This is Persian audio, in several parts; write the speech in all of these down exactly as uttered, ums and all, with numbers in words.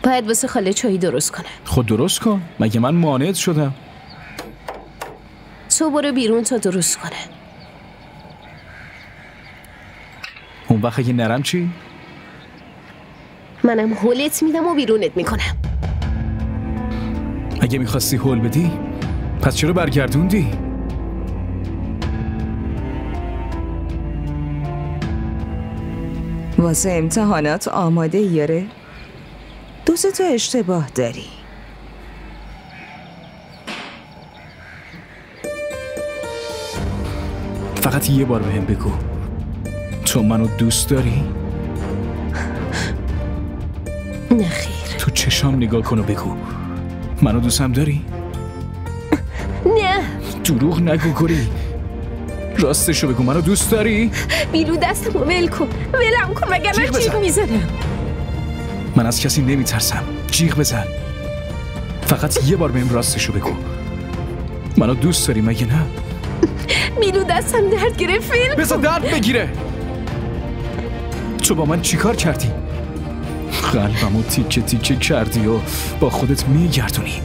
باید واسه خاله چایی درست کنه. خود درست کن، مگه من مانعت شدم؟ تو برو بیرون تا درست کنه. اون وقت اگه نرم چی؟ منم هولت میدم و بیرونت میکنم. اگه میخواستی هول بدی پس چرا برگردوندی؟ واسه امتحانات آماده یاره؟ دو سه تا اشتباه داری. فقط یه بار بهم بگو تو منو دوست داری؟ نه خیر. تو چشام نگاه کن و بگو منو دوستم داری؟ نه. دروغ نگو گوری، راستشو بگو منو دوست داری؟ بیلو دستمو ول کن، ولم کن وگرنه جیغ میزنم. من از کسی نمیترسم، جیغ بزن. فقط یه بار بهم راستشو بگو منو دوست داری مگه نه؟ بیلو دستم درد گرفت. بذار درد بگیره. تو با من چیکار کردی؟ قلبمو تیکه تیکه کردی و با خودت میگردونی.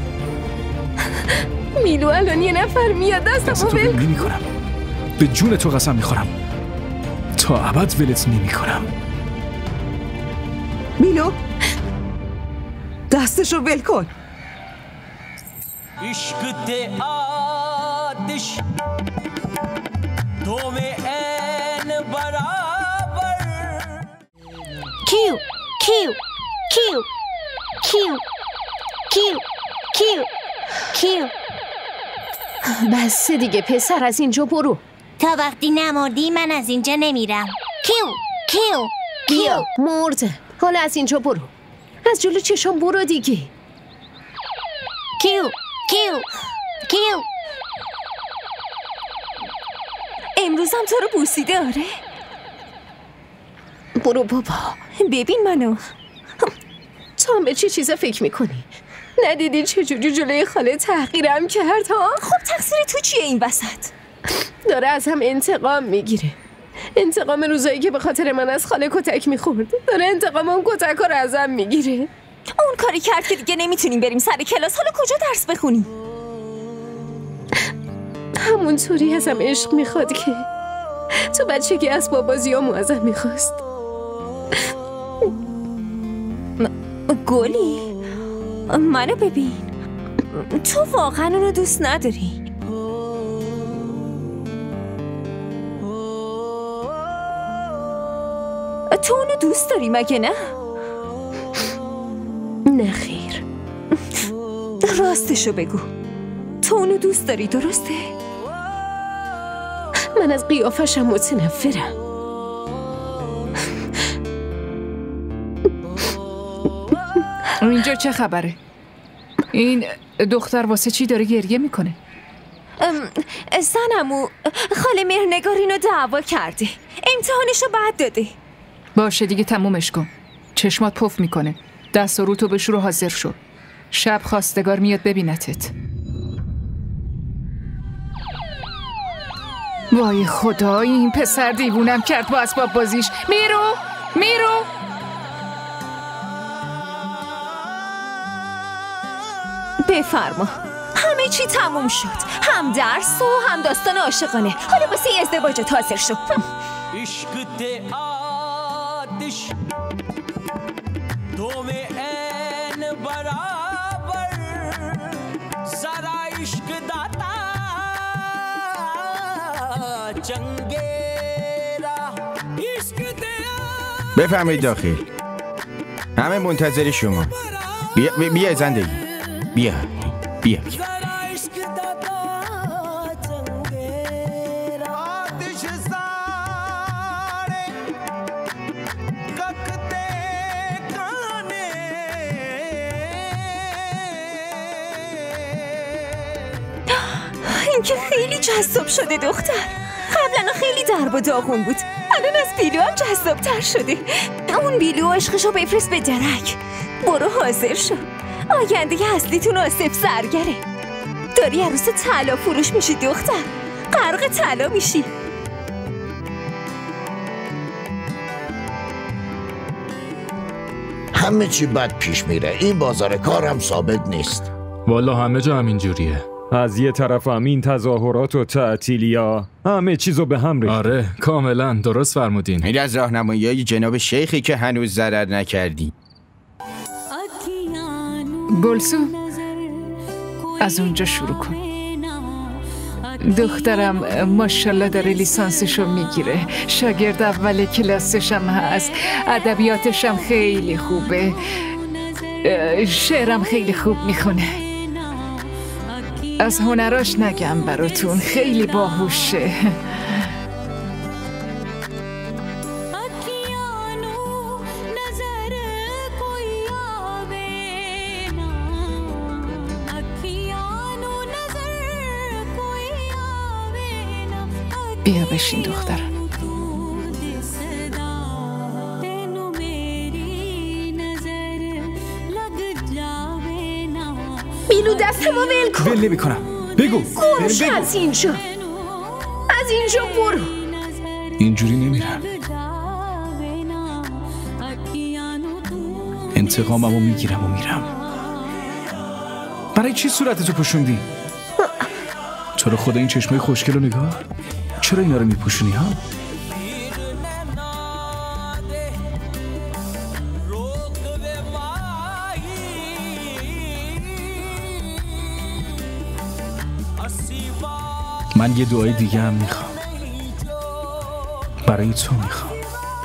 میلو الان یه نفر میاد دستمو ول کن. نمی کنم، به جون تو قسم میخورم تا ابد ولت نمی کنم. میلو دستشو ول کن. عشق ته آتش تو میں این برابر. کیو کیو کیو کیو کیو کیو کیو. بس دیگه پسر، از اینجا برو. تا وقتی نمردی من از اینجا نمیرم. کیو کیو کیو. مرده. حالا از اینجا برو، از جلو چشام برو دیگه. کیو کیو کیو. امروزم تو رو بوسیده؟ آره. برو بابا. ببین منو. تو هم به چه چیزا فکر میکنی؟ ندیدی چجوری جلوی خاله تحقیرم کرد ها؟ خب تقصیر تو چیه این وسط؟ داره از هم انتقام میگیره. انتقام روزایی که به خاطر من از خاله کتک میخورد. داره انتقام اون کتک رو ازم میگیره. اون کاری کرد که دیگه نمیتونیم بریم سر کلاس. حالا کجا درس بخونی؟ همونطوری ازم عشق میخواد که تو بچگی اسباب بازیامو ازم میخواست. گلی منو ببین، تو واقعا اونو دوست نداری؟ تو اونو دوست داری مگه نه؟ نه خیر. راستشو بگو، تو اونو دوست داری درسته؟ من از قیافشم متنفرم. اینجا چه خبره؟ این دختر واسه چی داره گریه میکنه؟ زنمو خاله مهرنگارینو دعوا کرده، امتحانشو بعد داده. باشه دیگه تمومش کن. چشمات پف میکنه. دست و روتو بشور و حاضر شو. شب خواستگار میاد ببینتت. وای خدا، این پسر دیوونم کرد با اسباب بازیش. میرو میرو. بفرما. همه چی تموم شد، هم درس و هم داستان عاشقانه. حالا واسه ازدواجت حاضر شو. عشق ته آتش تو میں این برابر. زرا عشق داتا چنگیرا. عشق ته بفرمایید داخل. همه منتظر شما. بیا بیا زندگی. بیا بیا بیا. این که خیلی جذاب شده دختر. قبلا خیلی درب و داغون بود، الان از بیلو هم جذاب تر شده. اون بیلو عشقشو بفرست به درک. برو حاضر شو، آینده اصلیتون آصف زرگره. داری عروس طلا فروش میشی دختر، غرق طلا میشی. همه چی بد پیش میره. این بازار کار هم ثابت نیست. والا همه جا همین جوریه. از یه طرف هم این تظاهرات و تعطیلیا همه چیزو به هم ریخت. آره کاملا درست فرمودین. این از راهنمایی جناب شیخی که هنوز ضرر نکردی. گلسو از اونجا شروع کن. دخترم ماشاءالله داره لیسانسشو میگیره، شاگرد اول کلاسشم هست، ادبیاتشم خیلی خوبه، شعرم خیلی خوب میخونه. از هنراش نگم براتون، خیلی باهوشه. بیا بشین دخترم. بیلو دستمو ول کن. ول نمی کنم. بگو گم شو از اینجا، از اینجا برو. اینجوری نمیرم. انتقاممو میگیرم و میرم. برای چی صورتتو پوشوندی؟ تو رو خدا این چشمای خوشگل رو نگاه. چرا اینا رو میپوشونی ها؟ من یه دعای دیگه هم میخوام. برای تو میخوام.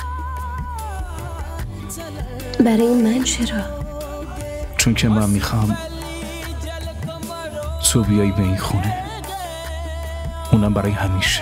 برای من چرا؟ چون که من میخوام تو بیایی به این خونه، اونم برای همیشه.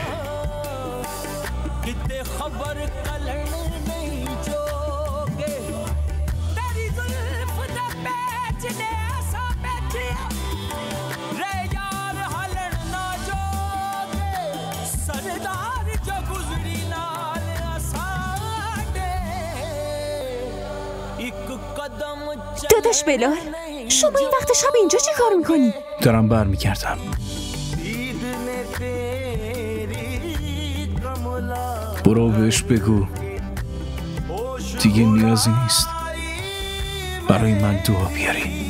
داداش بلال، شما این وقت شب اینجا چی کار میکنی؟ دارم بر میگردم. برو بهش بگو دیگه نیازی نیست برای من دعا بیاری.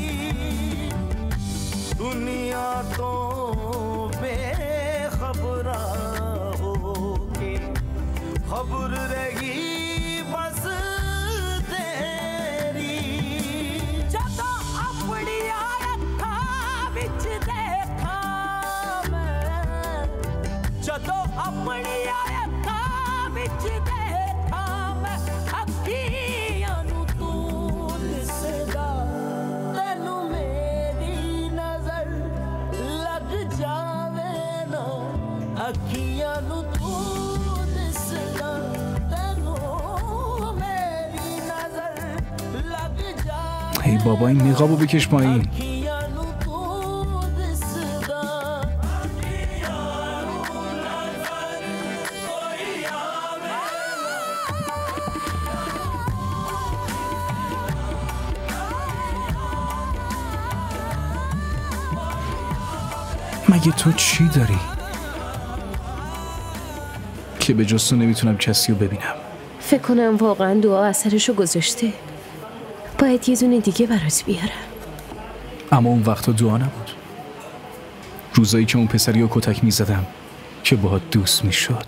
ای بابا این نقابو بکش پایین. مگه تو چی داری که به جز تو نمیتونم کسی رو ببینم؟ فکر کنم واقعا دعا اثرشو گذاشته. باید یه دونه دیگه برات بیارم. اما اون وقتا دعا نبود. روزایی که اون پسری رو کتک میزدم که باهات دوست میشد.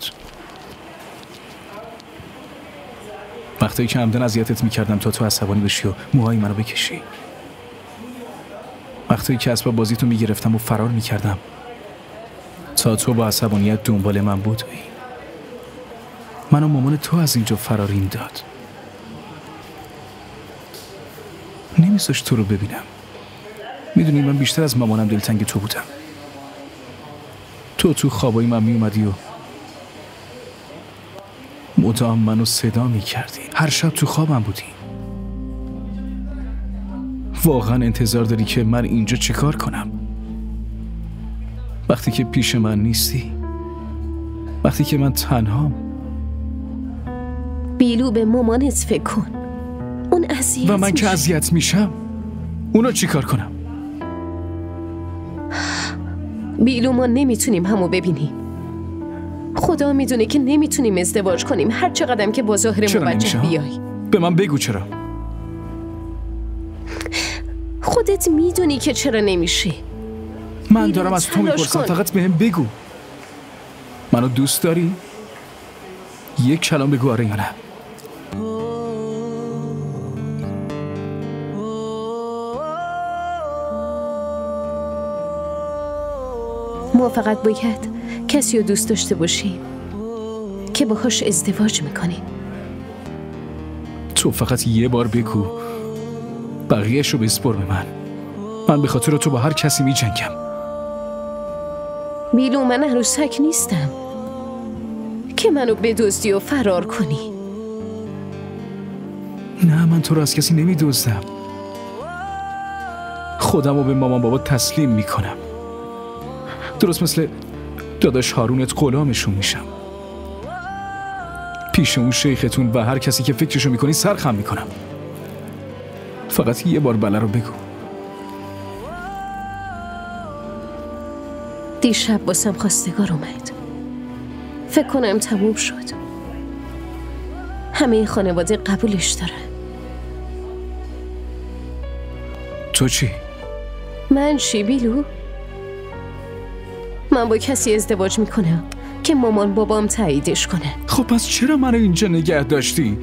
وقتایی که عمدن اذیتت میکردم تا تو عصبانی بشی و موهای منو بکشی. وقتایی که اسباب بازی تو میگرفتم و فرار میکردم تا تو با عصبانیت دنبال من بودی. من و مامان تو از اینجا فراریم داد. نمیذاشت تو رو ببینم. میدونی من بیشتر از مامانم دلتنگ تو بودم. تو تو خوابای من میومدی و مدام منو صدا میکردی. هر شب تو خوابم بودی. واقعا انتظار داری که من اینجا چیکار کنم؟ وقتی که پیش من نیستی، وقتی که من تنهام. بیلو به مامانت فکر کن. اون اذیت و من که اذیت میشم اونو چیکار کنم؟ بیلو ما نمیتونیم همو ببینیم. خدا میدونه که نمیتونیم ازدواج کنیم هر چقدر که با ظاهر موجه بیای. به من بگو چرا؟ خودت میدونی که چرا نمیشه. من دارم از تو میپرسم، فقط بهم بگو منو دوست داری؟ یک کلام بگو آره یا نه. ما فقط باید کسی رو دوست داشته باشیم که باهاش ازدواج میکنیم. تو فقط یه بار بگو، بقیه‌اش رو بسپر به من. من به خاطر تو با هر کسی میجنگم. بیلو من عروسک نیستم که منو بدزدی و فرار کنی. نه من تو رو از کسی نمیدزدم. خودم رو به مامان بابا تسلیم میکنم. درست مثل داداش هارونت غلامشون میشم. پیش اون شیختون و هر کسی که فکرشو میکنی سرخم میکنم. فقط یه بار بله رو بگو. دیشب باسم خواستگار اومد. فکر کنم تموم شد. همه خانواده قبولش دارن. تو چی؟ من چی بیلو؟ من با کسی ازدواج میکنم که مامان بابام تاییدش کنه. خب پس چرا منو اینجا نگه داشتی؟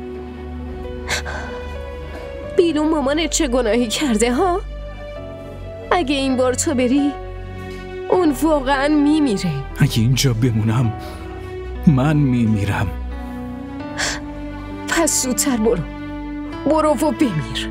بیلو مامانت چه گناهی کرده ها؟ اگه این بار تو بری اون واقعا میمیره. اگه اینجا بمونم من میمیرم. پس زودتر برو برو و بمیر.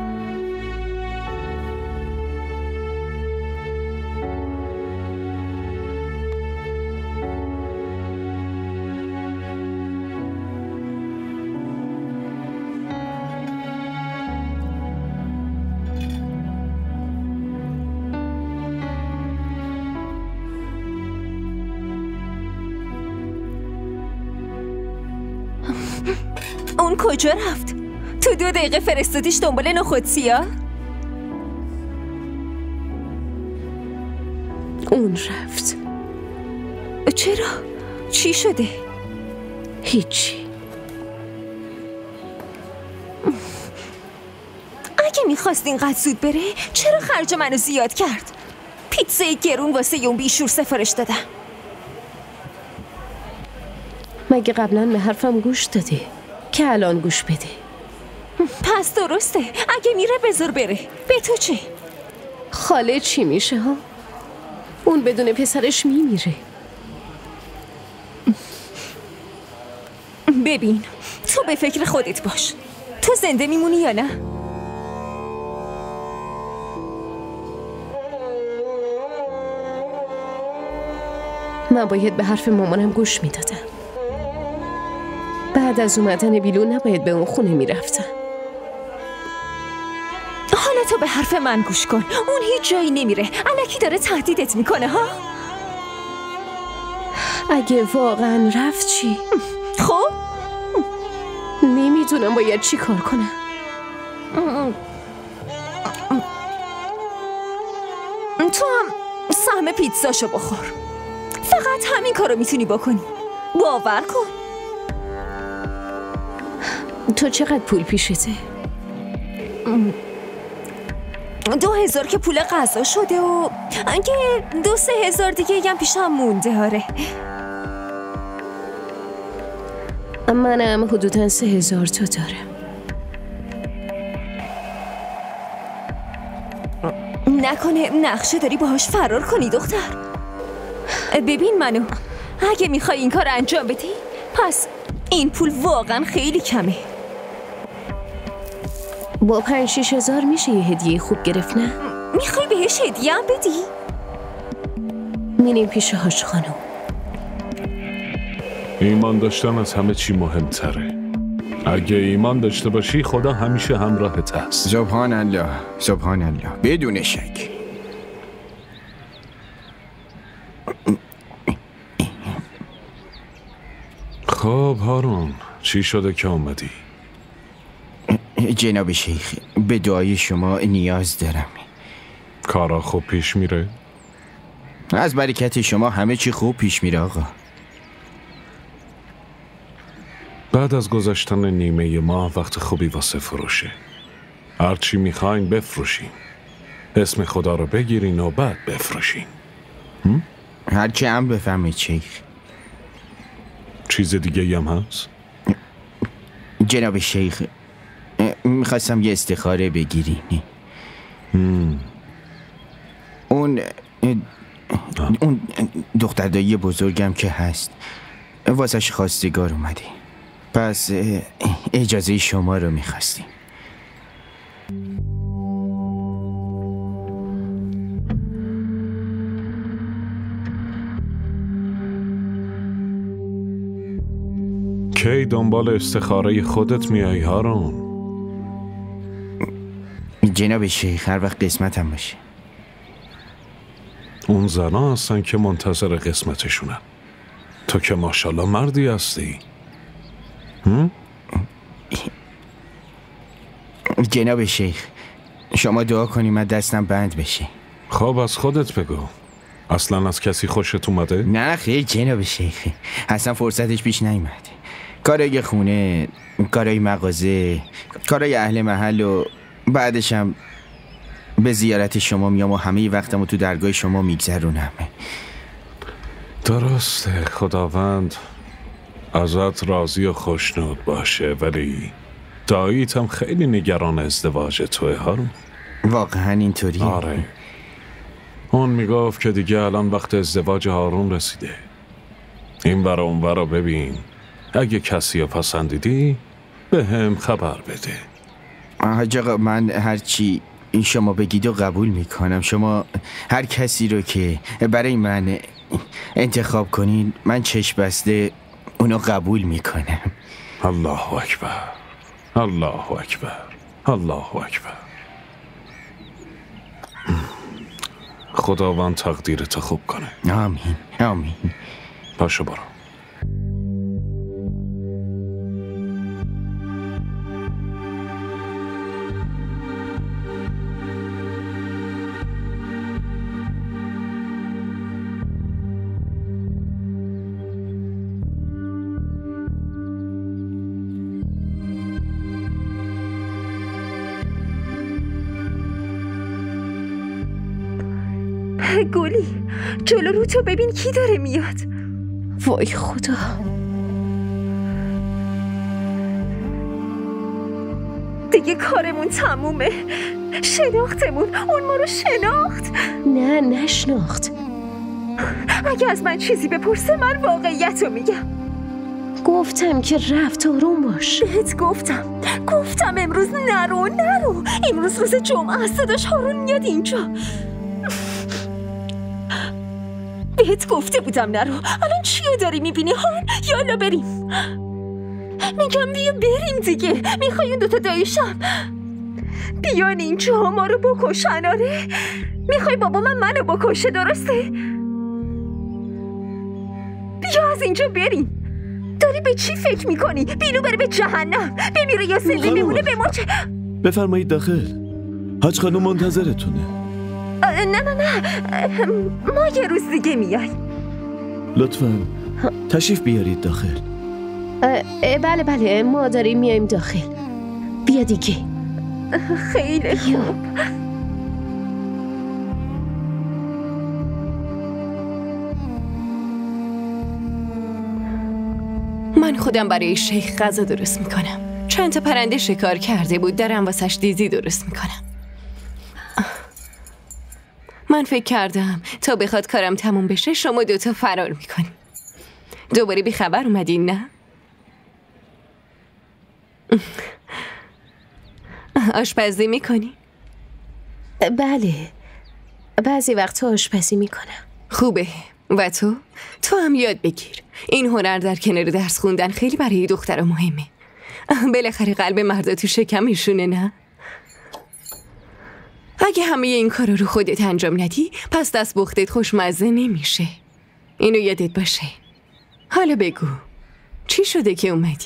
اون کجا رفت؟ تو دو دقیقه فرستادیش دنبال نخود سیاه؟ اون رفت. چرا؟ چی شده؟ هیچی. اگه میخواست اینقدر زود بره چرا خرج منو زیاد کرد؟ پیتزای گرون واسه اون بیشور سفارش دادم. مگه قبلا به حرفم گوش دادی که الان گوش بده؟ پس درسته، اگه میره بذار بره. به تو چه؟ خاله چی میشه ها؟ اون بدون پسرش میمیره. ببین تو به فکر خودت باش. تو زنده میمونی یا نه؟ من باید به حرف مامانم گوش میدادم. بعد از اومدن بیلو نباید به اون خونه میرفتم. حالا تو به حرف من گوش کن. اون هیچ جایی نمیره. الکی داره تهدیدت میکنه ها. اگه واقعا رفت چی؟ خب نمیدونم باید چی کار کنم. تو هم سهم پیتزاشو بخور. فقط همین کارو میتونی بکنی. باور کن. تو چقدر پول پیشته؟ دو هزار که پول غذا شده و اگه دو سه هزار دیگه هم پیشم مونده. آره منم حدوداً سه هزار تا دارم. نکنه نقشه داری باهاش فرار کنی دختر؟ ببین منو، اگه میخوای این کار انجام بدی پس این پول واقعا خیلی کمه. با پنج شیش هزار میشه یه هدیه خوب گرفت نه؟ میخوای بهش هدیه هم بدی؟ میریم پیش هاش خانم. ایمان داشتن از همه چی مهمتره. اگه ایمان داشته باشی خدا همیشه همراهت هست. سبحان الله سبحان الله بدون شک. خب هارون چی شده که آمدی؟ جناب شیخ به دعای شما نیاز دارم. کارا خوب پیش میره؟ از برکت شما همه چی خوب پیش میره آقا. بعد از گذشتن نیمه ماه وقت خوبی واسه فروشه. هرچی میخواین بفروشین. اسم خدا رو بگیرین و بعد بفروشین. هرچی هم بفهمید شیخ. چیز دیگه هم هست؟ جناب شیخ، میخواستم یه استخاره بگیرین. اون اون دختر دایی بزرگم که هست واسش خواستگار اومده، پس اجازه شما رو میخواستیم. کی دنبال استخاره خودت میای هارون؟ جناب شیخ هر وقت قسمتم باشه. اون زنا هستن که منتظر قسمتشونن. تو که ماشاءالله مردی هستی. هم؟ جناب شیخ شما دعا کنی من دستم بند بشه. خب از خودت بگو. اصلا از کسی خوشت اومده؟ نه خیلی جناب شیخ، اصلا فرصتش پیش نیومده. کارای خونه، کارای مغازه، کارای اهل محل و بعدش هم به زیارت شما میام و همه وقتمو تو درگاه شما میگذرونم. درسته، خداوند ازت راضی و خوشنود باشه، ولی داییت هم خیلی نگران ازدواج توه هارون. واقعا اینطوریه؟ آره، اون میگفت که دیگه الان وقت ازدواج هارون رسیده. این برا اون برا ببین، اگه کسی رو پسندیدی به هم خبر بده. حاج آقا من هرچی این شما بگید و قبول میکنم. شما هر کسی رو که برای من انتخاب کنین من چشم بسته اونو قبول میکنم. الله اکبر، الله اکبر، الله اکبر. خداوند تقدیرت خوب کنه. آمین آمین. پاشو برو. گلی جلو رو تو ببین کی داره میاد. وای خدا، دیگه کارمون تمومه. شناختمون، اون ما رو شناخت. نه نشناخت. اگه از من چیزی بپرسه من واقعیت رو میگم. گفتم که رفت، آروم باش. بهت گفتم گفتم امروز نرو نرو. امروز روز جمعه است، صداش هارون میاد اینجا. بهت گفته بودم نرو. الان چیو داری میبینی هان؟ یالا بریم. میگم بیا بریم دیگه. میخوای اون دوتا داییشم بیان اینجا ما رو بکشن؟ آره میخوای بابا من منو بکشه، درسته؟ بیا از اینجا بریم. داری به چی فکر میکنی؟ بیلو بره به جهنم، بمیره یا زنده بمونه به ما چه؟ بفرمایید داخل، حاج خانم منتظرتونه. نه نه نه ما یه روز دیگه میای. لطفاً تشریف بیارید داخل. بله بله ما داریم میایم داخل. بیا دیگه. خیلی خوب. من خودم برای شیخ غذا درست میکنم. چند تا پرنده شکار کرده بود، دارم واسش دیزی درست میکنم. من فکر کردم تا بخواد کارم تموم بشه شما دوتا فرار میکنی. دوباره بی خبر اومدین نه؟ آشپزی میکنی؟ بله بعضی وقتا آشپزی میکنم. خوبه. و تو؟ تو هم یاد بگیر. این هنر در کنار درس خوندن خیلی برای دخترها مهمه. بالاخره قلب مردا تو شکمشونه نه؟ اگه همه این کارا رو خودت انجام ندی پس دست بختت خوشمزه نمیشه. اینو یادت باشه. حالا بگو چی شده که اومدی؟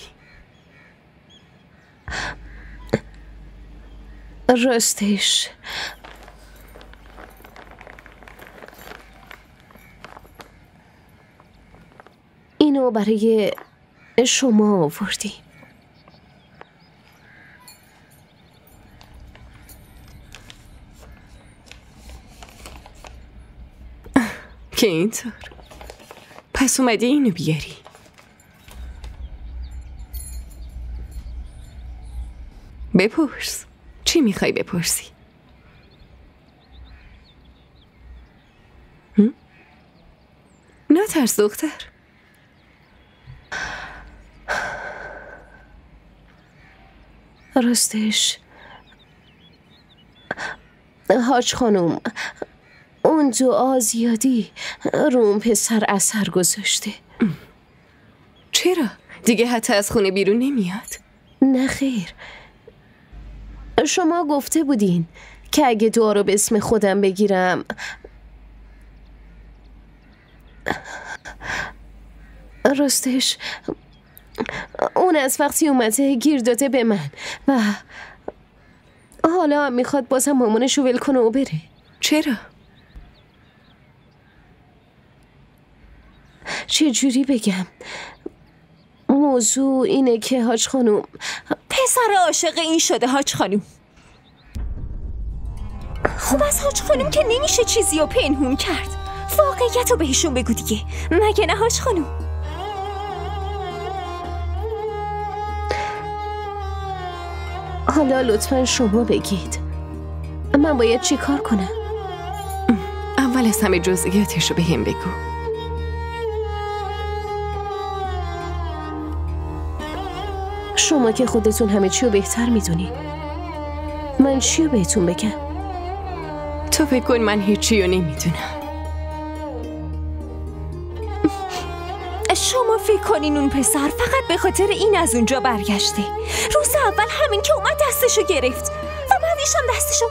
راستش اینو برای شما آوردیم. که اینطور. پس اومدی اینو بیاری. بپرس. چی میخوای بپرسی؟ هم؟ نه ترس دختر. راستش حاج خانم، اون دعا زیادی رو اون پسر اثر گذاشته. چرا؟ دیگه حتی از خونه بیرون نمیاد؟ نه خیر، شما گفته بودین که اگه دعا رو به اسم خودم بگیرم راستش اون از وقتی اومده گیر داده به من و حالا هم میخواد بازم مامانش رو ول کنه و بره. چرا؟ چه جوری بگم؟ موضوع اینه که حاج خانوم پسر عاشق این شده حاج خانوم. خوب از حاج خانوم که نمیشه چیزی رو پنهون کرد. واقعیت رو بهشون بگو دیگه، مگه نه حاج خانوم؟ حالا لطفاً شما بگید من باید چی کار کنم؟ اول از همه جزئیاتش رو به هم بگو. شما که خودتون همه چی رو بهتر میدونید، من چی رو بهتون بگم؟ تو فکر کن من هیچی رو نمیدونم. شما فکر کنین اون پسر فقط به خاطر این از اونجا برگشته. روز اول همین که اومد دستشو گرفت و بعدش هم دستشو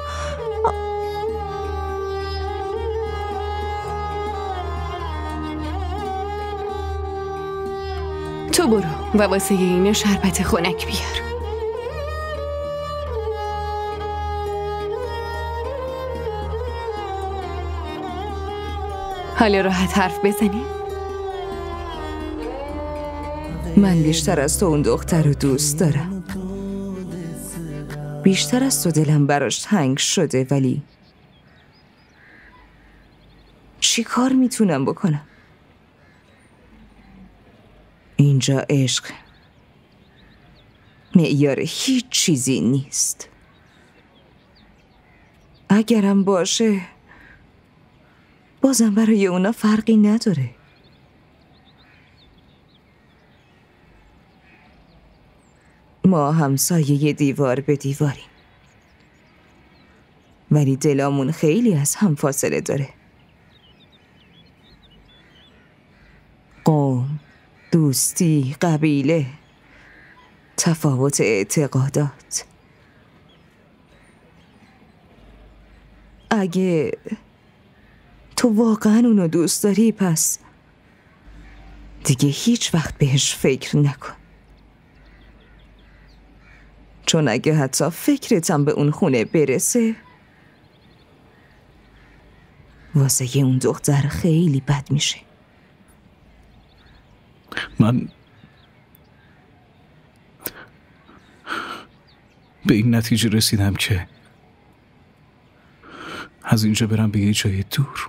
تو برو و واسه اینه شربت خنک بیار. حالا راحت حرف بزنی؟ من بیشتر از تو اون دختر رو دوست دارم. بیشتر از تو دلم براش تنگ شده، ولی چی کار میتونم بکنم؟ اینجا عشق معیار هیچ چیزی نیست. اگرم باشه بازم برای اونا فرقی نداره. ما همسایه دیوار به دیواریم، ولی دلامون خیلی از هم فاصله داره. قوم، دوستی، قبیله، تفاوت اعتقادات. اگه تو واقعا اونو دوست داری، پس دیگه هیچ وقت بهش فکر نکن. چون اگه حتی فکرتم به اون خونه برسه، واسه اون دختر خیلی بد میشه. من به این نتیجه رسیدم که از اینجا برم به یه جای دور.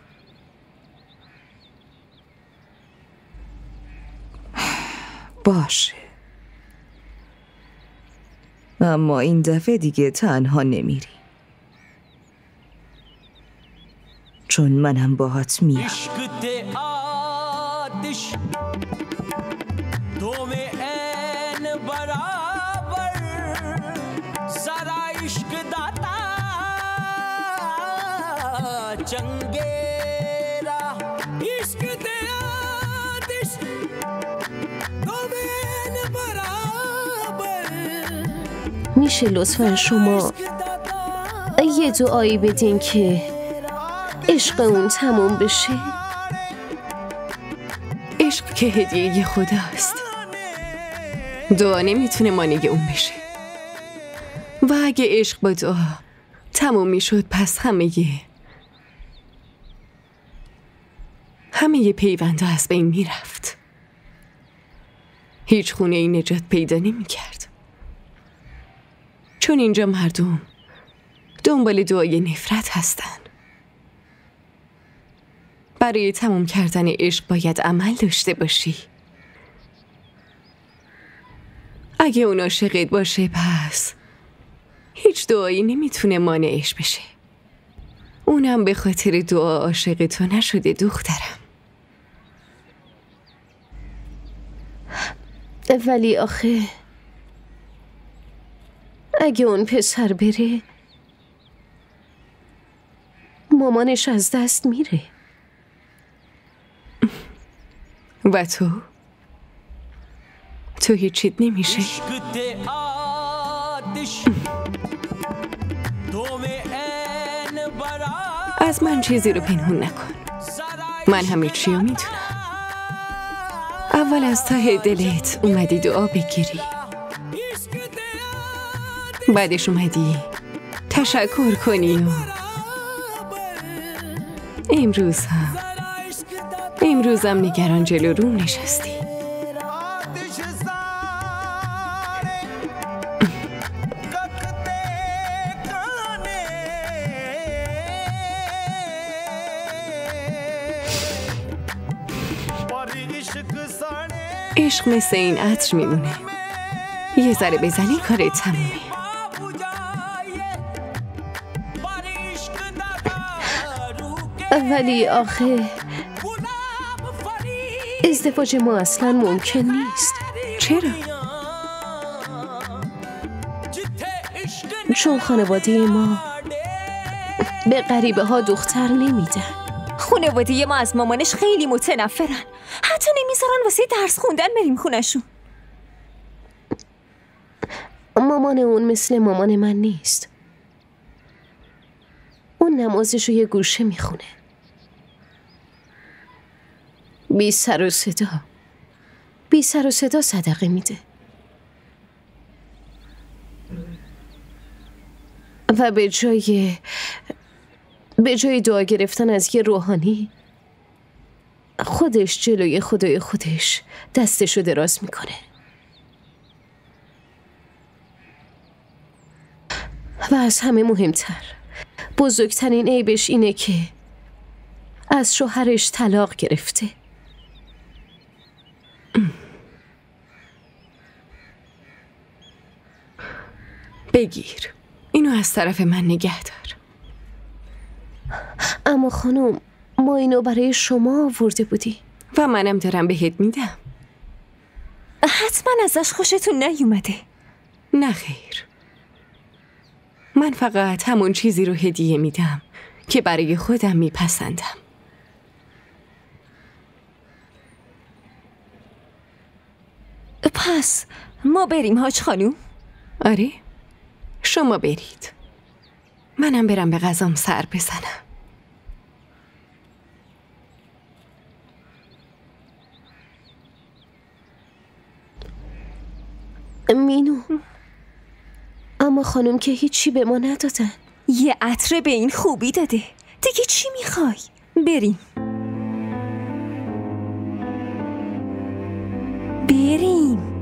باشه، اما این دفعه دیگه تنها نمیری، چون منم باهات میام. میشه لطفاً شما یه دعایی بدین که عشق اون تموم بشه؟ عشق که هدیه خداست، دعا نمیتونه مانع اون بشه. و اگه عشق با دعا تموم میشد، پس همه یه همه یه پیونده از بین میرفت. هیچ خونه ای نجات پیدا نمیکرد، چون اینجا مردم دنبال دعای نفرت هستن. برای تموم کردن عشق باید عمل داشته باشی. اگه اون عاشقت باشه پس هیچ دعایی نمیتونه مانعش بشه. اونم به خاطر دعا عاشق تو نشده دخترم. ولی آخه اگه اون پسر بره مامانش از دست میره. و تو؟ تو هیچیت نمیشه. از من چیزی رو پنهون نکن. من همه چی رو میدونم. اول از ته دلت اومدی دعا بگیری، بعدش اومدی تشکر کنی و امروز هم امروز هم نگران جلو روم نشستی. عشق مثل این عطر میمونه، یه ذره بزنی کارت تمومه. ولی آخه ازدواج ما اصلا ممکن نیست. چرا؟ چون خانواده ما به غریبه ها دختر نمیدن. خانواده ما از مامانش خیلی متنفرن، حتی نمیذارن واسه درس خوندن بریم خونشون. مامان اون مثل مامان من نیست. اون نمازش رو یه گوشه میخونه، بی سر و صدا بی سر و صدا صدقه میده و به جای به جای دعا گرفتن از یه روحانی خودش جلوی خدای خودش دستشو دراز میکنه. و از همه مهمتر، بزرگترین عیبش اینه که از شوهرش طلاق گرفته. بگیر، اینو از طرف من نگه دار. اما خانم، ما اینو برای شما آورده بودی و منم دارم بهت میدم. حتما ازش خوشتون نیومده. نه خیر، من فقط همون چیزی رو هدیه میدم که برای خودم میپسندم. پس ما بریم حاج خانوم؟ آره، شما برید، منم برم به غذام سر بزنم. مینو، اما خانم که هیچی به ما ندادن. یه عطر به این خوبی داده، دیگه چی میخوای؟ بریم بریم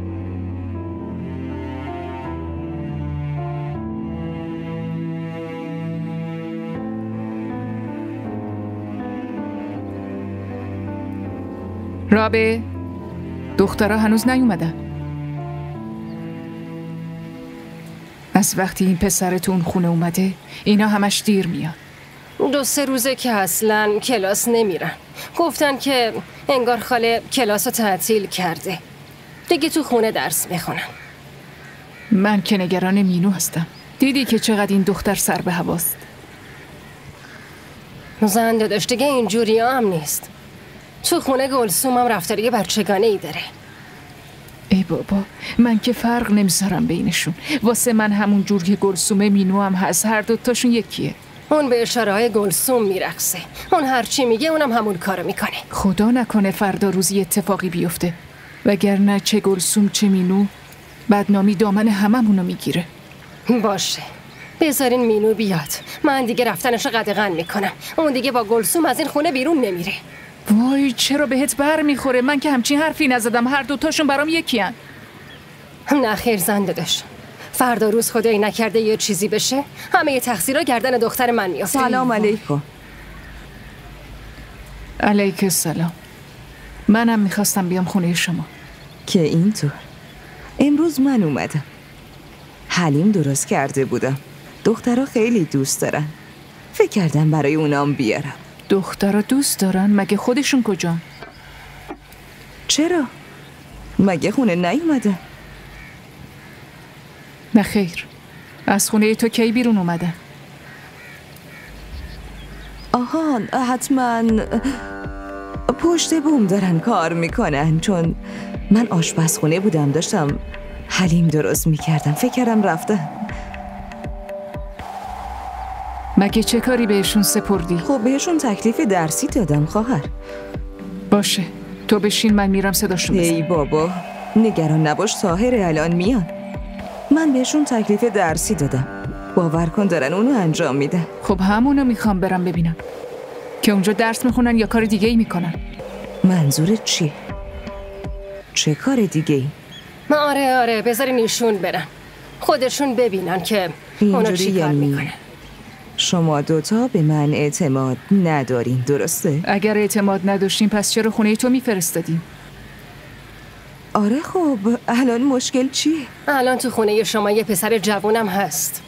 رابه، دخترها هنوز نیومدن. از وقتی این پسرتون خونه اومده اینا همش دیر میان. دو سه روزه که اصلا کلاس نمیرن. گفتن که انگار خاله کلاس رو تعطیل کرده، دیگه تو خونه درس میخونن. من که نگران مینو هستم. دیدی که چقدر این دختر سر به هواست. زن داداش دیگه اینجوری هم نیست. تو خونه گلسوم هم رفتاری بچگانه ای داره. ای بابا، من که فرق نمیذارم بینشون. واسه من همون جور که گلسومه مینو هم هست، هر دوتاشون یکیه. اون به اشاره های گلسوم میرقصه، اون هرچی میگه اونم همون کارو میکنه. خدا نکنه فردا روزی اتفاقی بیفته، وگرنه چه گلسوم چه مینو بدنامی دامن هممونو میگیره. باشه، بذارین مینو بیاد، من دیگه رفتنشو قدغن میکنم. اون دیگه با گلسوم از این خونه بیرون نمیره. وای، چرا بهت بر میخوره؟ من که همچین حرفی نزدم، هر دوتاشون برام یکی هن. نه خیر زن داداش، فردا روز خدایی نکرده یه چیزی بشه، همه ی تقصیرها گردن دختر من میافته. سلام علیکم. علیک السلام. منم میخواستم بیام خونه شما. که اینطور امروز من اومدم. حلیم درست کرده بودم. دخترها خیلی دوست دارن. فکر کردم برای اونام بیارم. دخترها دوست دارن؟ مگه خودشون کجان؟ چرا؟ مگه خونه نیومدن؟ نه خیر. از خونه تو کی بیرون اومدن؟ آها حتما پشت بوم دارن کار میکنن، چون من آشپزخونه بودم داشتم حلیم درست میکردم. فکر کردم رفتن. مگه چه کاری بهشون سپردی؟ خب بهشون تکلیف درسی دادم خواهر. باشه تو بشین، من میرم صداشون بزنم. ای بابا نگران نباش، طاهر الان میان. من بهشون تکلیف درسی دادم. باور کن دارن اونو انجام میدن. خب همونو میخوام برم ببینم که اونجا درس میخونن یا کار دیگه ای میکنن. منظورت چیه؟ چه کار دیگه ای؟ ما آره آره بذارین ایشون برن، خودشون ببینن که اونا چی کار میکنن. شما دوتا به من اعتماد ندارین درسته؟ اگر اعتماد نداشتیم پس چرا خونه تو میفرستادیم؟ آره خب الان مشکل چیه؟ الان تو خونه شما یه پسر جوونم هست.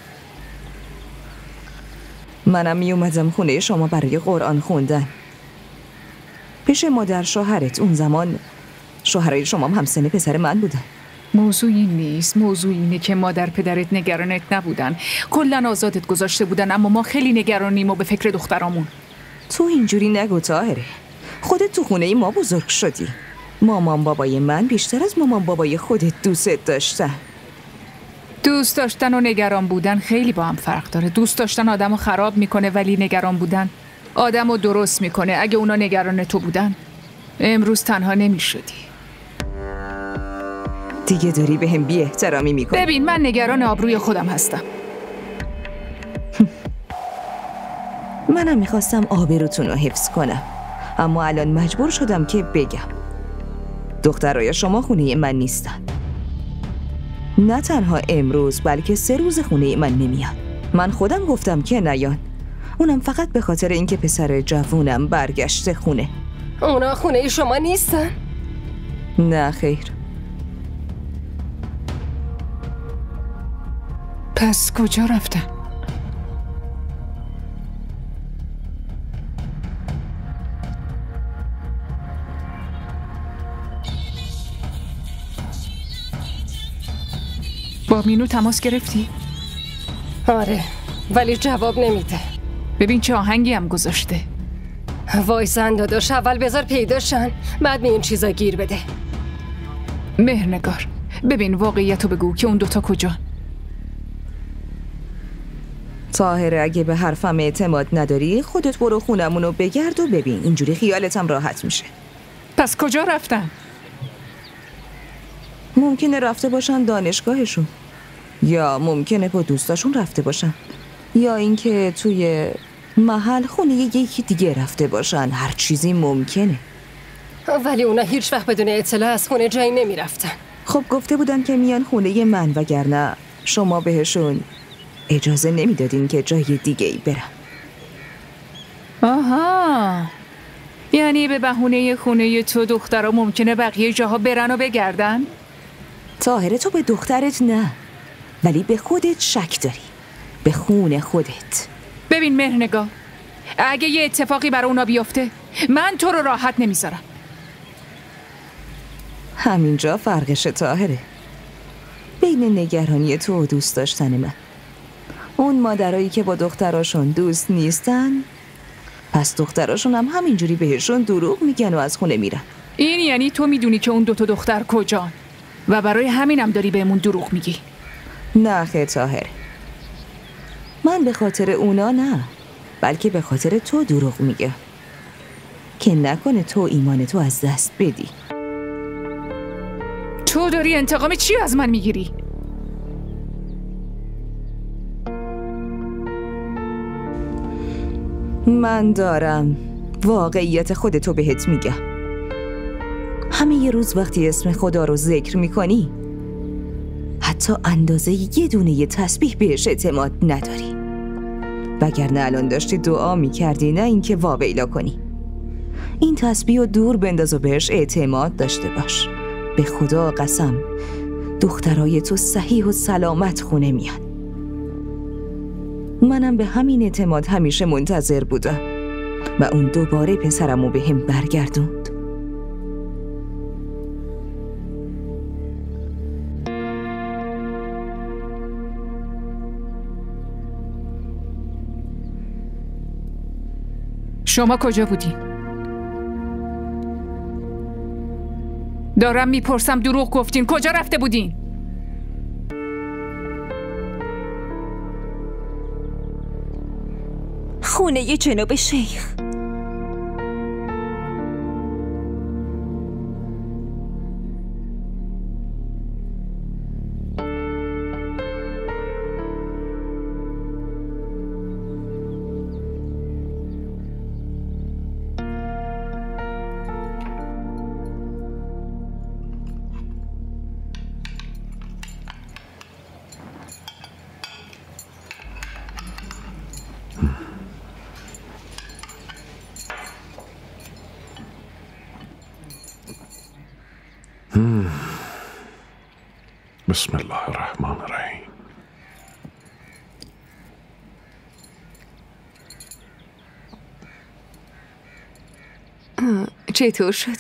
منم می اومدم خونه شما برای قرآن خوندن پیش مادر شوهرت. اون زمان شوهرای شما هم همسن پسر من بودن. موضوع این نیست. موضوع اینه که مادر پدرت نگرانت نبودن، کلن آزادت گذاشته بودن، اما ما خیلی نگرانیم و به فکر دخترامون. تو اینجوری نگو طاهره. خودت تو خونه ما بزرگ شدی. مامان بابای من بیشتر از مامان بابای خودت دوست داشتن. دوست داشتن و نگران بودن خیلی با هم فرق داره. دوست داشتن آدمو خراب میکنه، ولی نگران بودن آدمو درست میکنه. اگه اونا نگران تو بودن امروز تنها نمیشدی. دیگه داری به هم بی احترامی میکنی. ببین من نگران آبروی خودم هستم. منم میخواستم آبروتون رو حفظ کنم، اما الان مجبور شدم که بگم دخترای شما خونه من نیستن. نه تنها امروز بلکه سه روز خونه من نمیان. من خودم گفتم که نیان، اونم فقط به خاطر اینکه پسر جوونم برگشته خونه. اونا خونه شما نیستن؟ نه خیر. پس کجا رفتن؟ با مینو تماس گرفتی؟ آره ولی جواب نمیده. ببین چه آهنگی هم گذاشته. وایسن داداش، اول بذار پیداشن بعد به این چیزا گیر بده. مهرنگار ببین واقعیتو بگو که اون دوتا کجا؟ طاهره اگه به حرفم اعتماد نداری خودت برو خونمونو بگرد و ببین، اینجوری خیالتم راحت میشه. پس کجا رفتن؟ ممکنه رفته باشن دانشگاهشون، یا ممکنه با دوستاشون رفته باشن، یا اینکه توی محل خونه یکی دیگه رفته باشن. هر چیزی ممکنه. ولی اونا هیچ وقت بدون اطلاع از خونه جایی نمی رفتن. خب گفته بودن که میان خونه من، وگرنه شما بهشون اجازه نمیدادین که جای دیگه ای برن. آها، یعنی به بهونه خونه تو دخترها ممکنه بقیه جاها برن و بگردن؟ طاهره تو به دخترت نه، ولی به خودت شک داری، به خونه خودت. ببین مهرنگاه، اگه یه اتفاقی برای اونا بیفته من تو رو راحت نمیذارم. همینجا فرقشه طاهره، بین نگرانی تو و دوست داشتن من. اون مادرایی که با دختراشون دوست نیستن، پس دختراشون هم همینجوری بهشون دروغ میگن و از خونه میرن. این یعنی تو میدونی که اون دوتا دختر کجان و برای همینم داری بهمون دروغ میگی؟ نه خیر طاهره، من به خاطر اونا نه، بلکه به خاطر تو دروغ میگم که نکنه تو ایمان تو از دست بدی. تو داری انتقام چی از من میگیری؟ من دارم واقعیت خودتو بهت میگم. همه یه روز وقتی اسم خدا رو ذکر میکنی حتی اندازه یه دونه یه تسبیح بهش اعتماد نداری، وگرنه الان داشتی دعا میکردی، نه اینکه واویلا کنی. این تسبیح رو دور بنداز و بهش اعتماد داشته باش. به خدا قسم دخترای تو صحیح و سلامت خونه میان. منم به همین اعتماد همیشه منتظر بودم و اون دوباره پسرمو به هم برگردوند. شما کجا بودین؟ دارم میپرسم، دروغ گفتین. کجا رفته بودین؟ خونه جناب شیخ. بسم الله الرحمن الرحیم. چطور شده؟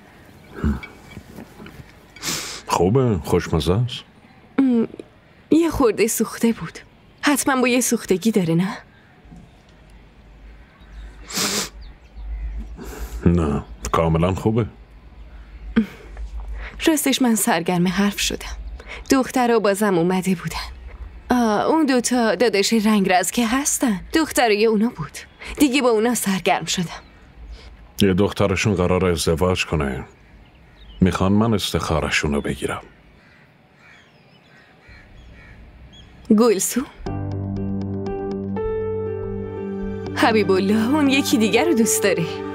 خوبه، خوشمزه است. یه خورده سوخته بود. حتما با یه سوختگی داره، نه؟ نه، کاملا خوبه. راستش من سرگرم حرف شدم. دخترها بازم اومده بودن. آه، اون دوتا داداش رنگرز که هستن، دخترای اونا بود. دیگه با اونا سرگرم شدم. یه دخترشون قرار ازدواج کنه. میخوان من استخارشون رو بگیرم. گلسو؟ حبیب الله اون یکی دیگر رو دوست داره.